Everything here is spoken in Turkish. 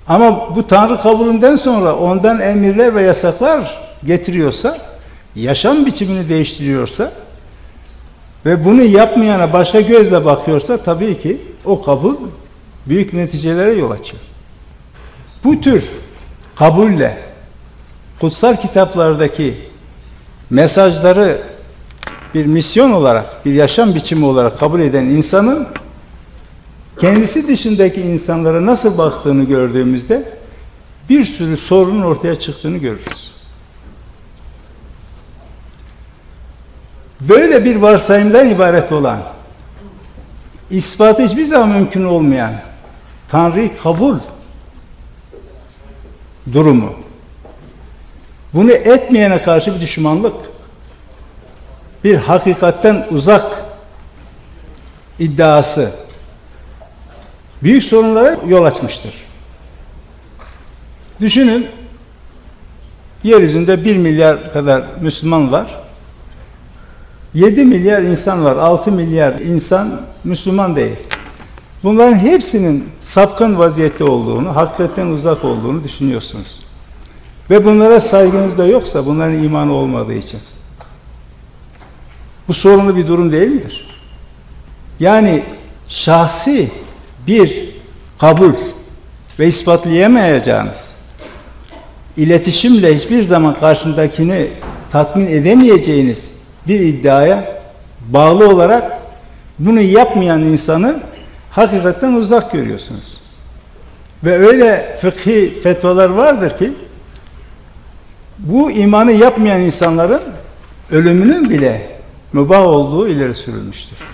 Ama bu Tanrı kabulünden sonra ondan emirler ve yasaklar getiriyorsa, yaşam biçimini değiştiriyorsa ve bunu yapmayana başka gözle bakıyorsa tabii ki o kabul büyük neticelere yol açıyor. Bu tür kabulle kutsal kitaplardaki mesajları bir misyon olarak, bir yaşam biçimi olarak kabul eden insanın kendisi dışındaki insanlara nasıl baktığını gördüğümüzde bir sürü sorunun ortaya çıktığını görürüz. Böyle bir varsayımdan ibaret olan, ispatı hiçbir zaman mümkün olmayan Tanrı'yı kabul durumu, bunu etmeyene karşı bir düşmanlık, bir hakikatten uzak iddiası büyük sorunlara yol açmıştır. Düşünün, yeryüzünde 1 milyar kadar Müslüman var. 7 milyar insan var, 6 milyar insan Müslüman değil. Bunların hepsinin sapkın vaziyette olduğunu, hakikaten uzak olduğunu düşünüyorsunuz. Ve bunlara saygınız da yoksa, bunların imanı olmadığı için. Bu sorunlu bir durum değil midir? Yani şahsi bir kabul ve ispatlayamayacağınız, iletişimle hiçbir zaman karşındakini tatmin edemeyeceğiniz bir iddiaya bağlı olarak bunu yapmayan insanı hakikaten uzak görüyorsunuz. Ve öyle fıkhi fetvalar vardır ki bu imanı yapmayan insanların ölümünün bile mübah olduğu ileri sürülmüştür.